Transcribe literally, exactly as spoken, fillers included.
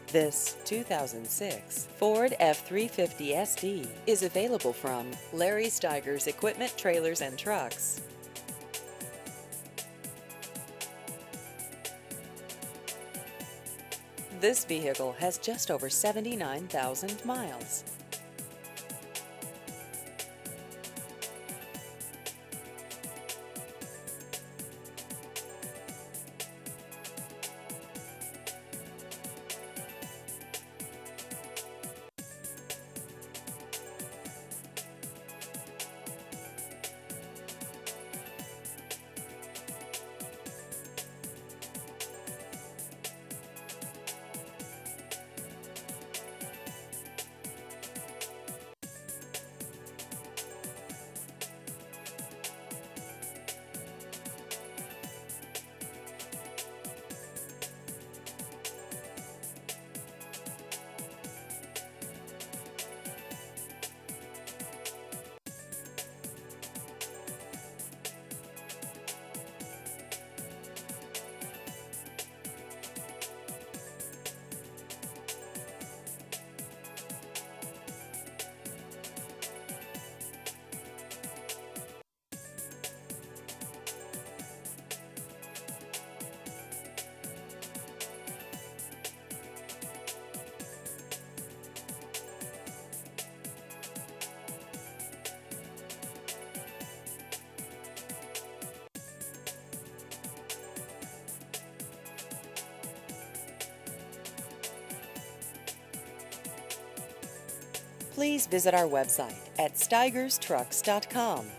This two thousand six Ford F three fifty S D is available from Larry Stigers Equipment, Trailers, and Trucks. This vehicle has just over seventy-nine thousand miles. Please visit our website at stigers trucks dot com.